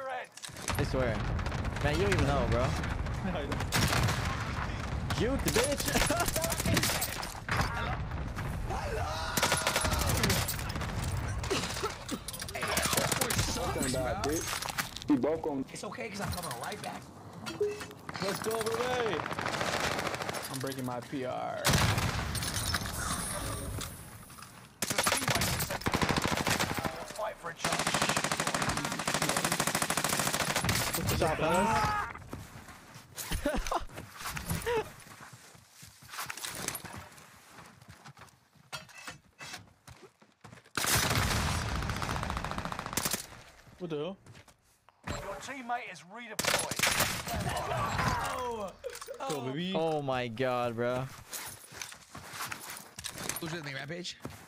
I swear. Man, you don't even know, bro. Juke, bitch. We both going. It's okay, because I'm coming right back. Let's go, baby. I'm breaking my PR. Let's fight for a chance. What's up, fellas? What the hell? Your teammate is redeployed. Go, baby. Oh my god, bro. Who's in the rampage?